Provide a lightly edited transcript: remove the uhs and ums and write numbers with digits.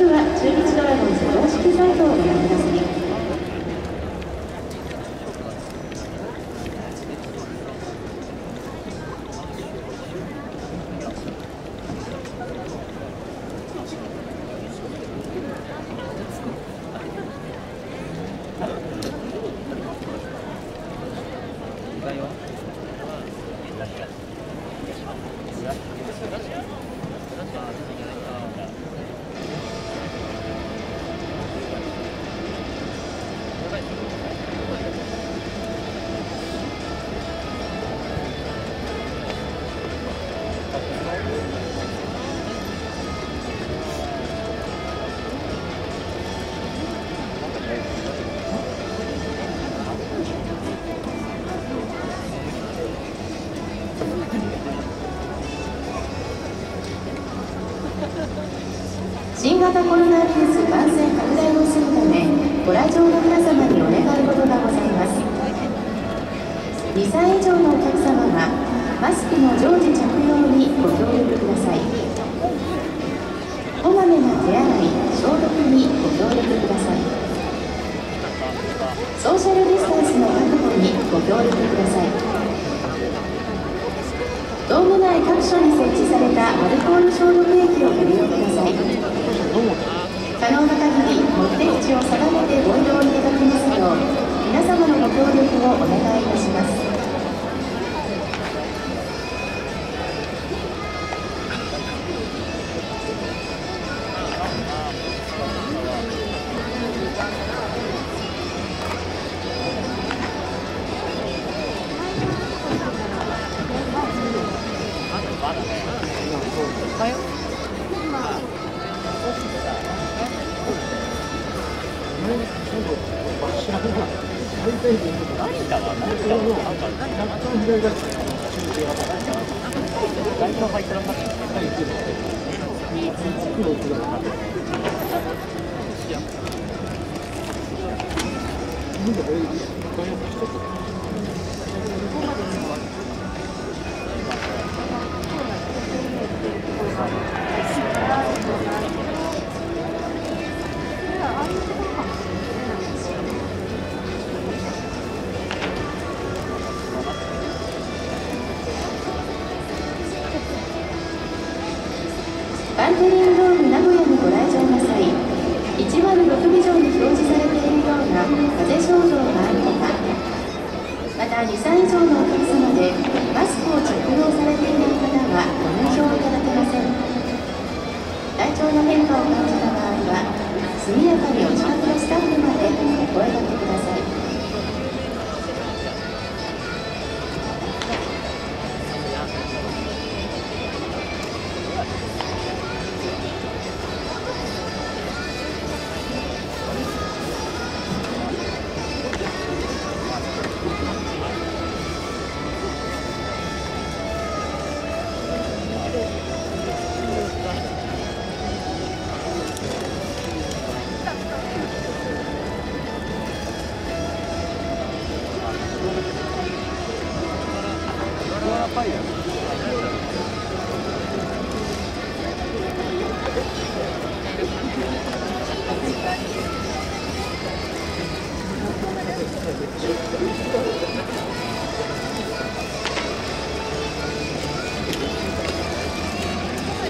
くは中日ドラゴンズ公式サイトをご覧ください。新型コロナウイルス感染拡大を防ぐため、ご来場の皆様にお願い事がございます。2歳以上のお客様はマスクの常時着用にご協力ください。こまめな手洗い・消毒にご協力ください。ソーシャルディスタンスの確保にご協力ください。ドーム内各所に設置されたアルコール消毒液をご利用ください。可能な限り目的地を定めてご移動いただきますよう、皆様のご協力をお願いいたします。バンテリンドーム名古屋にご来場の際、106ビジョンに表示されているような風邪症状があるとか、また2歳以上のお客様でマスクを着用されていない方はご入場いただけません。体調の変化を感じた場合は、速やかにお近くのスタッフまでお声掛けください。